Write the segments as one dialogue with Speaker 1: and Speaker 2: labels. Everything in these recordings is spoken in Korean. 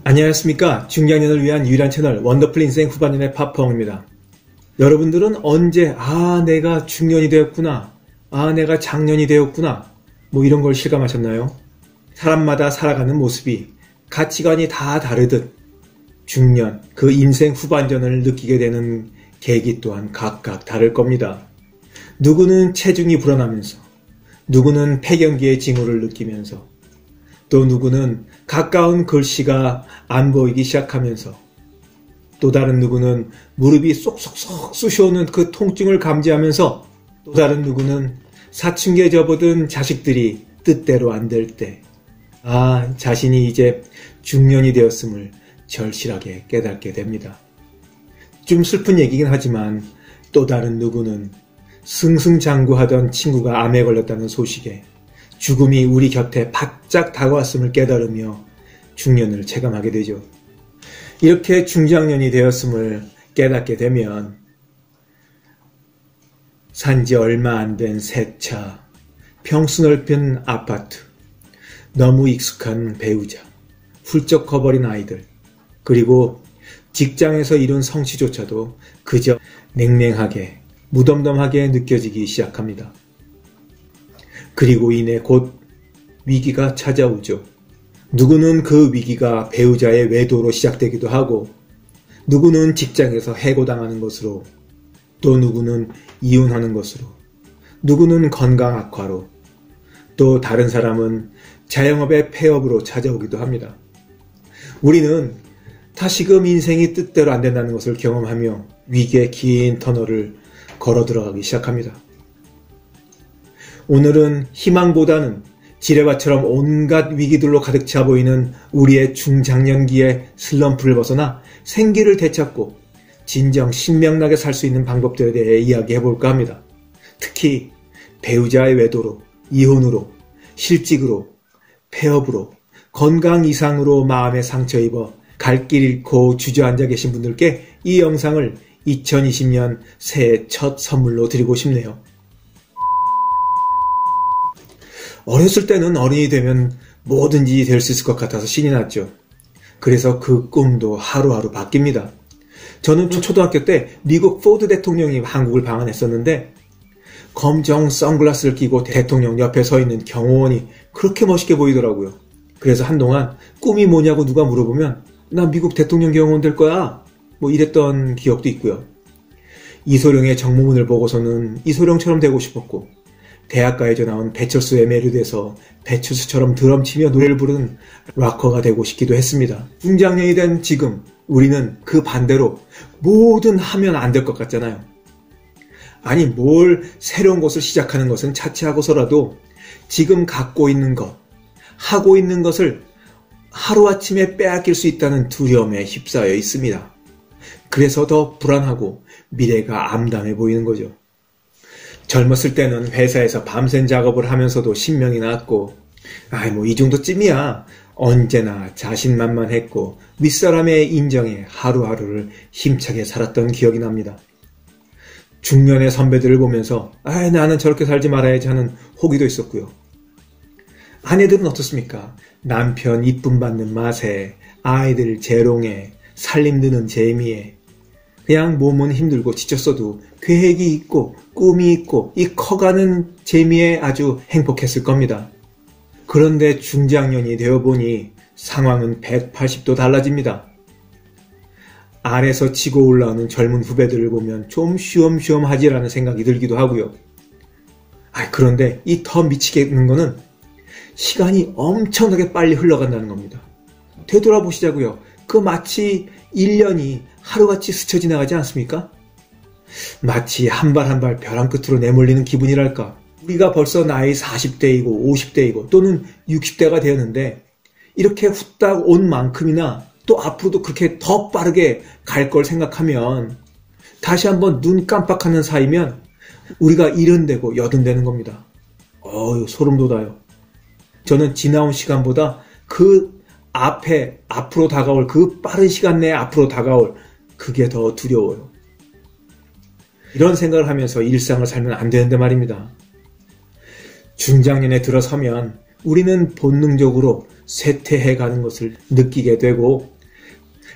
Speaker 1: 안녕하십니까. 중장년을 위한 유일한 채널 원더풀 인생 후반년의 파펑입니다. 여러분들은 언제 내가 중년이 되었구나, 내가 장년이 되었구나, 이런 걸 실감하셨나요? 사람마다 살아가는 모습이, 가치관이 다 다르듯 중년, 그 인생 후반전을 느끼게 되는 계기 또한 각각 다를 겁니다. 누구는 체중이 불어나면서, 누구는 폐경기의 징후를 느끼면서, 또 누구는 가까운 글씨가 안 보이기 시작하면서, 또 다른 누구는 무릎이 쏙쏙쏙 쑤셔오는 그 통증을 감지하면서, 또 다른 누구는 사춘기에 접어든 자식들이 뜻대로 안 될 때, 자신이 이제 중년이 되었음을 절실하게 깨닫게 됩니다. 좀 슬픈 얘기긴 하지만 또 다른 누구는 승승장구하던 친구가 암에 걸렸다는 소식에 죽음이 우리 곁에 바짝 다가왔음을 깨달으며 중년을 체감하게 되죠. 이렇게 중장년이 되었음을 깨닫게 되면 산지 얼마 안 된 새 차, 평수 넓은 아파트, 너무 익숙한 배우자, 훌쩍 커버린 아이들, 그리고 직장에서 이룬 성취조차도 그저 냉랭하게, 무덤덤하게 느껴지기 시작합니다. 그리고 이내 곧 위기가 찾아오죠. 누구는 그 위기가 배우자의 외도로 시작되기도 하고, 누구는 직장에서 해고당하는 것으로, 또 누구는 이혼하는 것으로, 누구는 건강 악화로, 또 다른 사람은 자영업의 폐업으로 찾아오기도 합니다. 우리는 다시금 인생이 뜻대로 안 된다는 것을 경험하며 위기의 긴 터널을 걸어 들어가기 시작합니다. 오늘은 희망보다는 지뢰밭처럼 온갖 위기들로 가득 차 보이는 우리의 중장년기의 슬럼프를 벗어나 생기를 되찾고 진정 신명나게 살 수 있는 방법들에 대해 이야기해볼까 합니다. 특히 배우자의 외도로, 이혼으로, 실직으로, 폐업으로, 건강 이상으로 마음에 상처 입어 갈 길 잃고 주저앉아 계신 분들께 이 영상을 2020년 새해 첫 선물로 드리고 싶네요. 어렸을 때는 어른이 되면 뭐든지 될 수 있을 것 같아서 신이 났죠. 그래서 그 꿈도 하루하루 바뀝니다. 저는 초등학교 때 미국 포드 대통령이 한국을 방한했었는데 검정 선글라스를 끼고 대통령 옆에 서 있는 경호원이 그렇게 멋있게 보이더라고요. 그래서 한동안 꿈이 뭐냐고 누가 물어보면 나 미국 대통령 경호원 될 거야, 이랬던 기억도 있고요. 이소룡의 정모문을 보고서는 이소룡처럼 되고 싶었고, 대학가에서 나온 배철수에 매료돼서 배철수처럼 드럼 치며 노래를 부르는 락커가 되고 싶기도 했습니다. 중장년이 된 지금 우리는 그 반대로 뭐든 하면 안 될 것 같잖아요. 아니, 뭘 새로운 것을 시작하는 것은 차치하고서라도 지금 갖고 있는 것, 하고 있는 것을 하루아침에 빼앗길 수 있다는 두려움에 휩싸여 있습니다. 그래서 더 불안하고 미래가 암담해 보이는 거죠. 젊었을 때는 회사에서 밤샘 작업을 하면서도 신명이 났고, 이 정도쯤이야. 언제나 자신만만했고 윗사람의 인정에 하루하루를 힘차게 살았던 기억이 납니다. 중년의 선배들을 보면서 나는 저렇게 살지 말아야지 하는 호기도 있었고요. 아내들은 어떻습니까? 남편 이쁨 받는 맛에, 아이들 재롱에, 살림 드는 재미에, 그냥 몸은 힘들고 지쳤어도 계획이 있고 꿈이 있고 이 커가는 재미에 아주 행복했을 겁니다. 그런데 중장년이 되어보니 상황은 180도 달라집니다. 아래서 치고 올라오는 젊은 후배들을 보면 좀 쉬엄쉬엄하지라는 생각이 들기도 하고요. 그런데 이 더 미치겠는 거는 시간이 엄청나게 빨리 흘러간다는 겁니다. 되돌아보시자고요. 마치 1년이 하루같이 스쳐 지나가지 않습니까? 마치 한 발 한 발 벼랑 끝으로 내몰리는 기분이랄까. 우리가 벌써 나이 40대이고 50대이고 또는 60대가 되었는데 이렇게 후딱 온 만큼이나 또 앞으로도 그렇게 더 빠르게 갈 걸 생각하면 다시 한번 눈 깜빡하는 사이면 우리가 70되고 80되는 겁니다. 소름 돋아요. 저는 지나온 시간보다 그 앞으로 다가올, 그 빠른 시간 내에 앞으로 다가올 그게 더 두려워요. 이런 생각을 하면서 일상을 살면 안 되는데 말입니다. 중장년에 들어서면 우리는 본능적으로 쇠퇴해가는 것을 느끼게 되고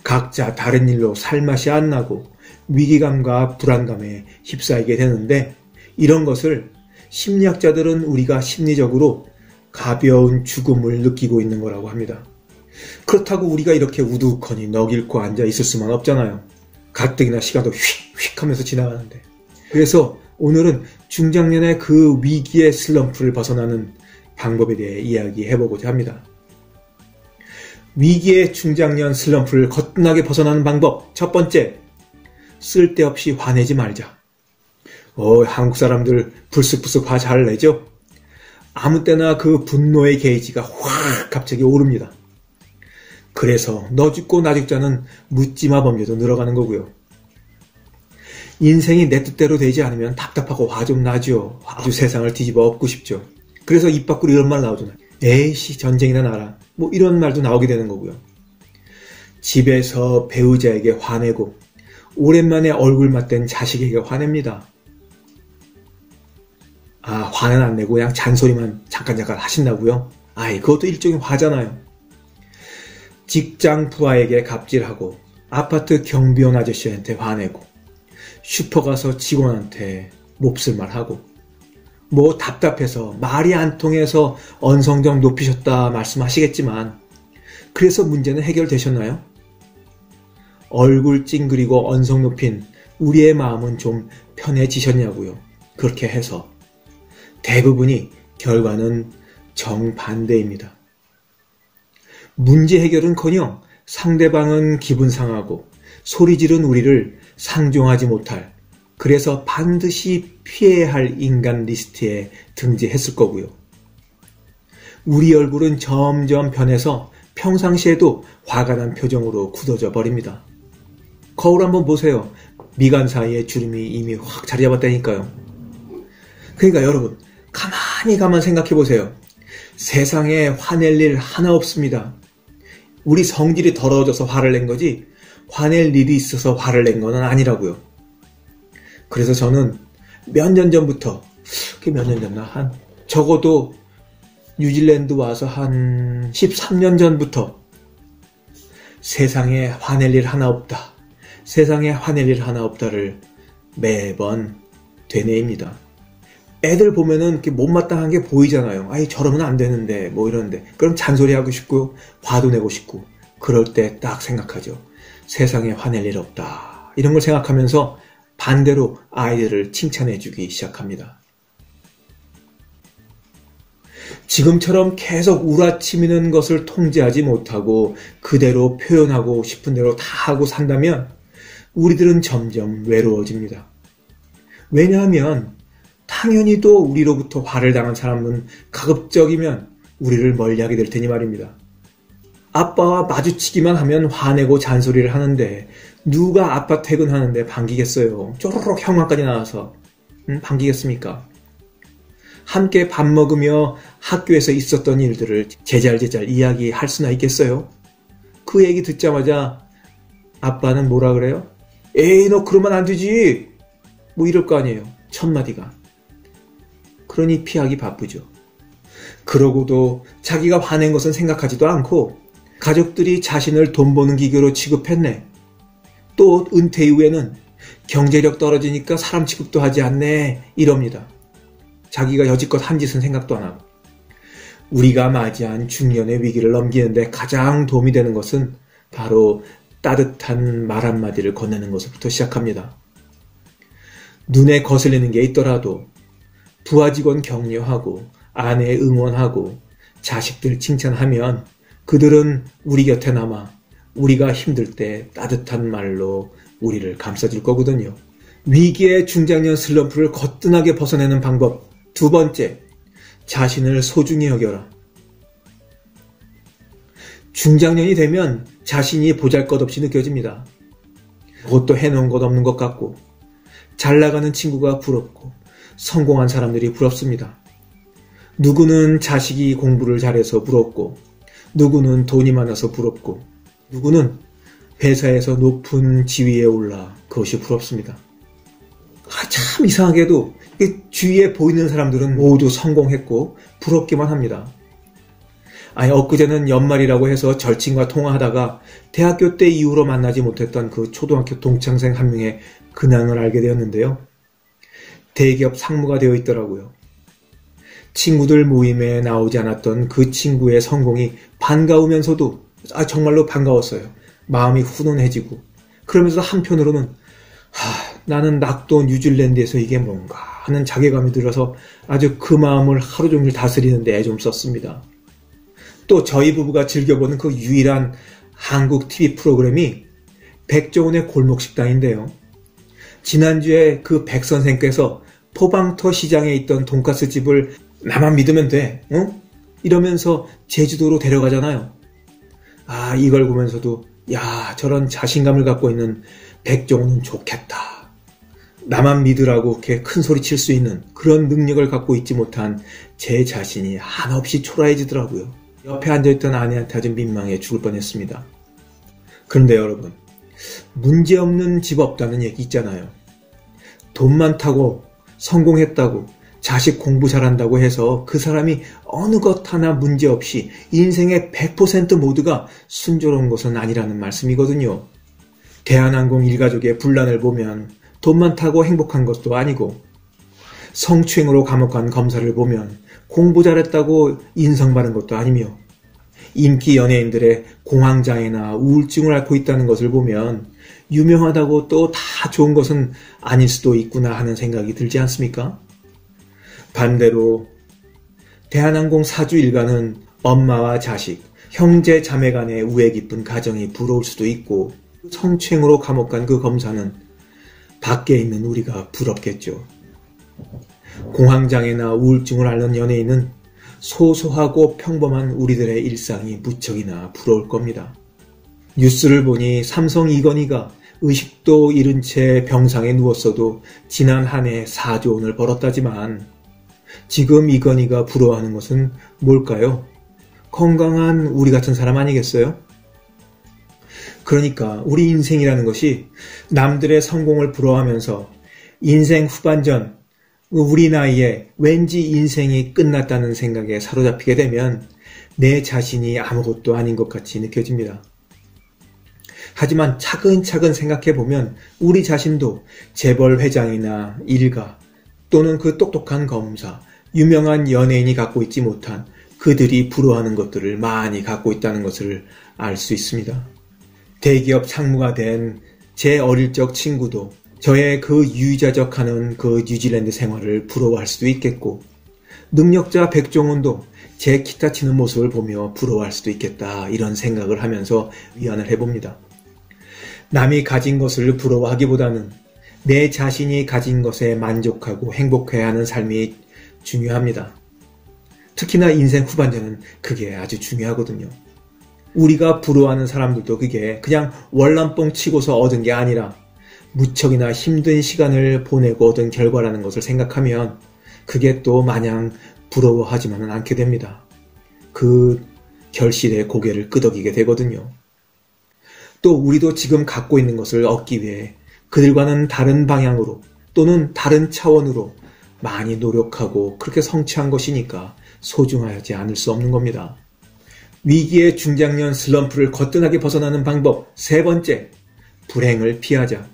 Speaker 1: 각자 다른 일로 살맛이 안 나고 위기감과 불안감에 휩싸이게 되는데, 이런 것을 심리학자들은 우리가 심리적으로 가벼운 죽음을 느끼고 있는 거라고 합니다. 그렇다고 우리가 이렇게 우두커니 넋 잃고 앉아 있을 수만 없잖아요. 가뜩이나 시간도 휙휙 하면서 지나가는데. 그래서 오늘은 중장년의 그 위기의 슬럼프를 벗어나는 방법에 대해 이야기해보고자 합니다. 위기의 중장년 슬럼프를 거뜬하게 벗어나는 방법. 첫 번째, 쓸데없이 화내지 말자. 한국 사람들 불쑥불쑥 화 잘 내죠? 아무 때나 그 분노의 게이지가 확 갑자기 오릅니다. 그래서 너 죽고 나 죽자는 묻지마 범죄도 늘어가는 거고요. 인생이 내 뜻대로 되지 않으면 답답하고 화 좀 나죠. 아주 세상을 뒤집어 엎고 싶죠. 그래서 입 밖으로 이런 말 나오잖아요. 에이씨, 전쟁이나 나라. 뭐 이런 말도 나오게 되는 거고요. 집에서 배우자에게 화내고 오랜만에 얼굴 맞댄 자식에게 화냅니다. 화는 안 내고 그냥 잔소리만 잠깐 하신다고요? 그것도 일종의 화잖아요. 직장 부하에게 갑질하고 아파트 경비원 아저씨한테 화내고 슈퍼 가서 직원한테 몹쓸 말하고 뭐 답답해서 말이 안 통해서 언성정 높이셨다 말씀하시겠지만, 그래서 문제는 해결되셨나요? 얼굴 찡그리고 언성 높인 우리의 마음은 좀 편해지셨냐고요. 그렇게 해서 대부분이 결과는 정반대입니다. 문제 해결은커녕 상대방은 기분 상하고 소리 지른 우리를 상종하지 못할, 그래서 반드시 피해야 할 인간 리스트에 등재했을 거고요. 우리 얼굴은 점점 변해서 평상시에도 화가 난 표정으로 굳어져 버립니다. 거울 한번 보세요. 미간 사이에 주름이 이미 확 자리 잡았다니까요. 그러니까 여러분, 가만 생각해 보세요. 세상에 화낼 일 하나 없습니다. 우리 성질이 더러워져서 화를 낸 거지 화낼 일이 있어서 화를 낸 건 아니라고요. 그래서 저는 몇 년 전부터, 그게 몇 년 됐나? 적어도 뉴질랜드 와서 한 13년 전부터 세상에 화낼 일 하나 없다. 세상에 화낼 일 하나 없다를 매번 되뇌입니다. 애들 보면은 이렇게 못마땅한 게 보이잖아요. 저러면 안 되는데, 뭐 이러는데. 그럼 잔소리하고 싶고, 화도 내고 싶고, 그럴 때 딱 생각하죠. 세상에 화낼 일 없다. 이런 걸 생각하면서 반대로 아이들을 칭찬해주기 시작합니다. 지금처럼 계속 우라치미는 것을 통제하지 못하고 그대로 표현하고 싶은 대로 다 하고 산다면 우리들은 점점 외로워집니다. 왜냐하면 당연히도 우리로부터 화를 당한 사람은 가급적이면 우리를 멀리하게 될 테니 말입니다. 아빠와 마주치기만 하면 화내고 잔소리를 하는데 누가 아빠 퇴근하는데 반기겠어요? 쪼르륵 형광까지 나와서 반기겠습니까? 함께 밥 먹으며 학교에서 있었던 일들을 제잘제잘 이야기할 수나 있겠어요? 그 얘기 듣자마자 아빠는 뭐라 그래요? 에이, 너 그러면 안 되지! 뭐 이럴 거 아니에요. 첫마디가. 그러니 피하기 바쁘죠. 그러고도 자기가 화낸 것은 생각하지도 않고 가족들이 자신을 돈 버는 기계로 취급했네. 또 은퇴 이후에는 경제력 떨어지니까 사람 취급도 하지 않네. 이럽니다. 자기가 여지껏 한 짓은 생각도 안 하고. 우리가 맞이한 중년의 위기를 넘기는데 가장 도움이 되는 것은 바로 따뜻한 말 한마디를 건네는 것부터 시작합니다. 눈에 거슬리는 게 있더라도 부하 직원 격려하고 아내 응원하고 자식들 칭찬하면 그들은 우리 곁에 남아 우리가 힘들 때 따뜻한 말로 우리를 감싸줄 거거든요. 위기의 중장년 슬럼프를 거뜬하게 벗어내는 방법. 두 번째, 자신을 소중히 여겨라. 중장년이 되면 자신이 보잘것없이 느껴집니다. 그것도 해놓은 것 없는 것 같고 잘 나가는 친구가 부럽고 성공한 사람들이 부럽습니다. 누구는 자식이 공부를 잘해서 부럽고 누구는 돈이 많아서 부럽고 누구는 회사에서 높은 지위에 올라 그것이 부럽습니다. 참 이상하게도 주위에 보이는 사람들은 모두 성공했고 부럽기만 합니다. 아니, 엊그제는 연말이라고 해서 절친과 통화하다가 대학교 때 이후로 만나지 못했던 그 초등학교 동창생 한 명의 근황을 알게 되었는데요. 대기업 상무가 되어 있더라고요. 친구들 모임에 나오지 않았던 그 친구의 성공이 반가우면서도 정말로 반가웠어요. 마음이 훈훈해지고 그러면서 한편으로는 나는 낙도 뉴질랜드에서 이게 뭔가 하는 자괴감이 들어서 아주 그 마음을 하루 종일 다스리는 데 좀 썼습니다. 또 저희 부부가 즐겨보는 그 유일한 한국 TV 프로그램이 백종원의 골목식당인데요. 지난주에 그 백 선생께서 포방터 시장에 있던 돈가스 집을 나만 믿으면 돼, 이러면서 제주도로 데려가잖아요. 이걸 보면서도 저런 자신감을 갖고 있는 백종원은 좋겠다. 나만 믿으라고 이렇게 큰 소리 칠 수 있는 그런 능력을 갖고 있지 못한 제 자신이 한없이 초라해지더라고요. 옆에 앉아있던 아내한테 아주 민망해 죽을 뻔했습니다. 그런데 여러분, 문제없는 집 없다는 얘기 있잖아요. 돈 많다고 성공했다고 자식 공부 잘한다고 해서 그 사람이 어느 것 하나 문제없이 인생의 100% 모두가 순조로운 것은 아니라는 말씀이거든요. 대한항공 일가족의 분란을 보면 돈 많다고 행복한 것도 아니고, 성추행으로 감옥 간 검사를 보면 공부 잘했다고 인정받은 것도 아니며, 인기 연예인들의 공황장애나 우울증을 앓고 있다는 것을 보면 유명하다고 또 다 좋은 것은 아닐 수도 있구나 하는 생각이 들지 않습니까? 반대로 대한항공 사주 일가는 엄마와 자식, 형제 자매 간의 우애 깊은 가정이 부러울 수도 있고, 성추행으로 감옥 간 그 검사는 밖에 있는 우리가 부럽겠죠. 공황장애나 우울증을 앓는 연예인은 소소하고 평범한 우리들의 일상이 무척이나 부러울 겁니다. 뉴스를 보니 삼성 이건희가 의식도 잃은 채 병상에 누웠어도 지난 한 해 4조 원을 벌었다지만, 지금 이건희가 부러워하는 것은 뭘까요? 건강한 우리 같은 사람 아니겠어요? 그러니까 우리 인생이라는 것이 남들의 성공을 부러워하면서 인생 후반전, 우리 나이에 왠지 인생이 끝났다는 생각에 사로잡히게 되면 내 자신이 아무것도 아닌 것 같이 느껴집니다. 하지만 차근차근 생각해보면 우리 자신도 재벌 회장이나 일가 또는 그 똑똑한 검사, 유명한 연예인이 갖고 있지 못한 그들이 부러워하는 것들을 많이 갖고 있다는 것을 알 수 있습니다. 대기업 상무가 된 제 어릴 적 친구도 저의 그 유유자적하는 그 뉴질랜드 생활을 부러워할 수도 있겠고, 능력자 백종원도 제 기타 치는 모습을 보며 부러워할 수도 있겠다, 이런 생각을 하면서 위안을 해봅니다. 남이 가진 것을 부러워하기보다는 내 자신이 가진 것에 만족하고 행복해야 하는 삶이 중요합니다. 특히나 인생 후반전은 그게 아주 중요하거든요. 우리가 부러워하는 사람들도 그게 그냥 월남뽕 치고서 얻은 게 아니라 무척이나 힘든 시간을 보내고 얻은 결과라는 것을 생각하면 그게 또 마냥 부러워하지만은 않게 됩니다. 그 결실에 고개를 끄덕이게 되거든요. 또 우리도 지금 갖고 있는 것을 얻기 위해 그들과는 다른 방향으로 또는 다른 차원으로 많이 노력하고 그렇게 성취한 것이니까 소중하지 않을 수 없는 겁니다. 위기의 중장년 슬럼프를 거뜬하게 벗어나는 방법 세 번째, 불행을 피하자.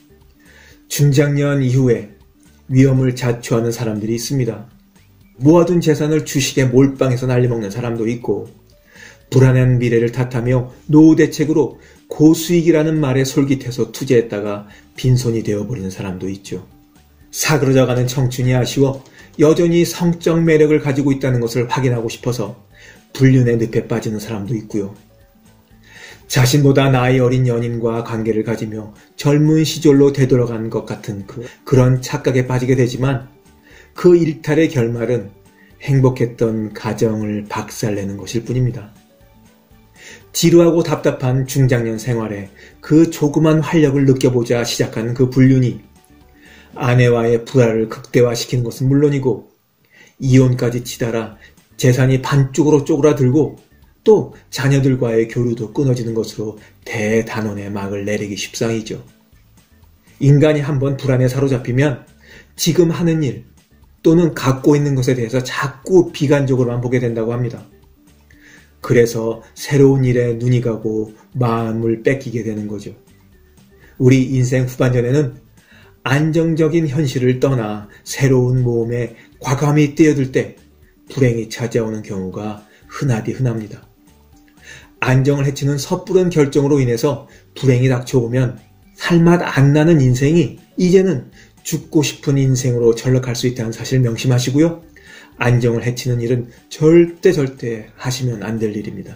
Speaker 1: 중장년 이후에 위험을 자초하는 사람들이 있습니다. 모아둔 재산을 주식에 몰빵해서 날려먹는 사람도 있고, 불안한 미래를 탓하며 노후 대책으로 고수익이라는 말에 솔깃해서 투자했다가 빈손이 되어버리는 사람도 있죠. 사그러져가는 청춘이 아쉬워 여전히 성적 매력을 가지고 있다는 것을 확인하고 싶어서 불륜의 늪에 빠지는 사람도 있고요. 자신보다 나이 어린 연인과 관계를 가지며 젊은 시절로 되돌아간 것 같은 그런 착각에 빠지게 되지만, 그 일탈의 결말은 행복했던 가정을 박살내는 것일 뿐입니다. 지루하고 답답한 중장년 생활에 그 조그만 활력을 느껴보자 시작한 그 불륜이 아내와의 불화를 극대화시키는 것은 물론이고, 이혼까지 치달아 재산이 반쪽으로 쪼그라들고 또 자녀들과의 교류도 끊어지는 것으로 대단원의 막을 내리기 십상이죠. 인간이 한번 불안에 사로잡히면 지금 하는 일 또는 갖고 있는 것에 대해서 자꾸 비관적으로만 보게 된다고 합니다. 그래서 새로운 일에 눈이 가고 마음을 뺏기게 되는 거죠. 우리 인생 후반전에는 안정적인 현실을 떠나 새로운 모험에 과감히 뛰어들 때 불행이 찾아오는 경우가 흔하디 흔합니다. 안정을 해치는 섣부른 결정으로 인해서 불행이 닥쳐오면 살맛 안 나는 인생이 이제는 죽고 싶은 인생으로 전락할 수 있다는 사실 명심하시고요. 안정을 해치는 일은 절대 하시면 안 될 일입니다.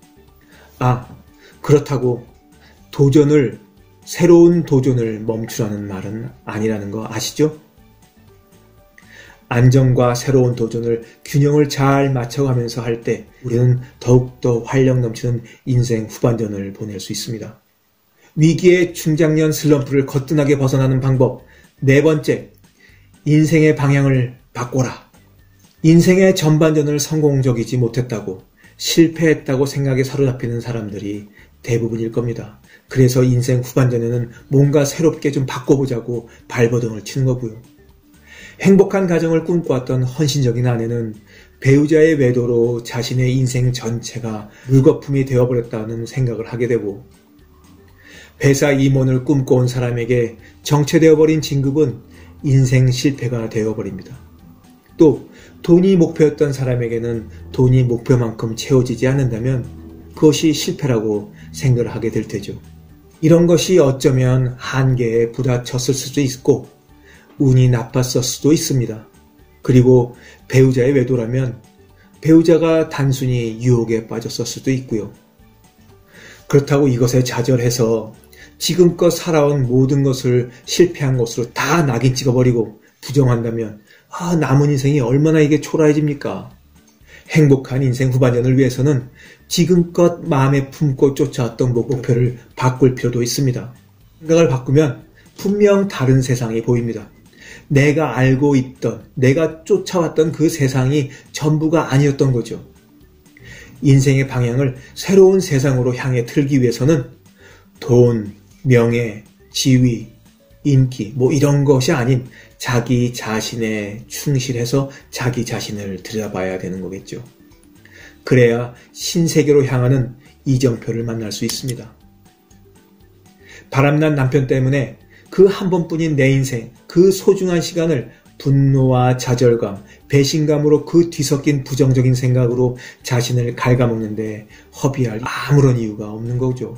Speaker 1: 그렇다고 새로운 도전을 멈추라는 말은 아니라는 거 아시죠? 안정과 새로운 도전을 균형을 잘 맞춰가면서 할 때 우리는 더욱더 활력 넘치는 인생 후반전을 보낼 수 있습니다. 위기의 중장년 슬럼프를 거뜬하게 벗어나는 방법 4번째, 인생의 방향을 바꿔라. 인생의 전반전을 성공적이지 못했다고 실패했다고 생각에 사로잡히는 사람들이 대부분일 겁니다. 그래서 인생 후반전에는 뭔가 새롭게 좀 바꿔보자고 발버둥을 치는 거고요. 행복한 가정을 꿈꿔왔던 헌신적인 아내는 배우자의 외도로 자신의 인생 전체가 물거품이 되어버렸다는 생각을 하게 되고, 회사 임원을 꿈꿔온 사람에게 정체되어버린 진급은 인생 실패가 되어버립니다. 또 돈이 목표였던 사람에게는 돈이 목표만큼 채워지지 않는다면 그것이 실패라고 생각을 하게 될 테죠. 이런 것이 어쩌면 한계에 부딪혔을 수도 있고 운이 나빴을 수도 있습니다. 그리고 배우자의 외도라면 배우자가 단순히 유혹에 빠졌을 수도 있고요. 그렇다고 이것에 좌절해서 지금껏 살아온 모든 것을 실패한 것으로 다 낙인 찍어버리고 부정한다면 남은 인생이 얼마나 이게 초라해집니까? 행복한 인생 후반전을 위해서는 지금껏 마음에 품고 쫓아왔던 목표를 바꿀 필요도 있습니다. 생각을 바꾸면 분명 다른 세상이 보입니다. 내가 알고 있던, 내가 쫓아왔던 그 세상이 전부가 아니었던 거죠. 인생의 방향을 새로운 세상으로 향해 틀기 위해서는 돈, 명예, 지위, 인기 이런 것이 아닌 자기 자신에 충실해서 자기 자신을 들여다봐야 되는 거겠죠. 그래야 신세계로 향하는 이정표를 만날 수 있습니다. 바람난 남편 때문에 그 한 번뿐인 내 인생, 그 소중한 시간을 분노와 좌절감, 배신감으로 그 뒤섞인 부정적인 생각으로 자신을 갉아먹는데 허비할 아무런 이유가 없는 거죠.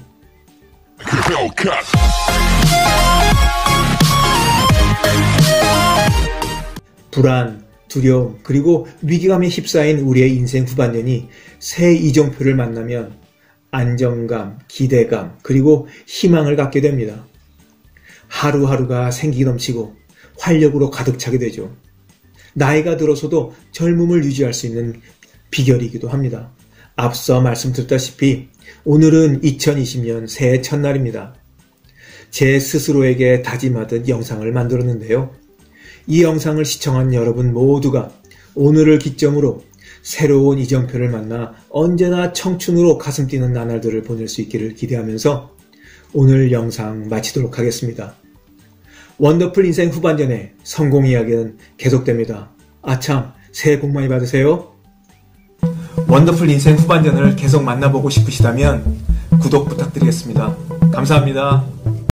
Speaker 1: 불안, 두려움, 그리고 위기감에 휩싸인 우리의 인생 후반전이 새 이정표를 만나면 안정감, 기대감, 그리고 희망을 갖게 됩니다. 하루하루가 생기 넘치고 활력으로 가득 차게 되죠. 나이가 들어서도 젊음을 유지할 수 있는 비결이기도 합니다. 앞서 말씀드렸다시피 오늘은 2020년 새해 첫날입니다. 제 스스로에게 다짐하듯 영상을 만들었는데요. 이 영상을 시청한 여러분 모두가 오늘을 기점으로 새로운 이정표를 만나 언제나 청춘으로 가슴 뛰는 나날들을 보낼 수 있기를 기대하면서 오늘 영상 마치도록 하겠습니다. 원더풀 인생 후반전의 성공 이야기는 계속됩니다. 아참, 새해 복 많이 받으세요. 원더풀 인생 후반전을 계속 만나보고 싶으시다면 구독 부탁드리겠습니다. 감사합니다.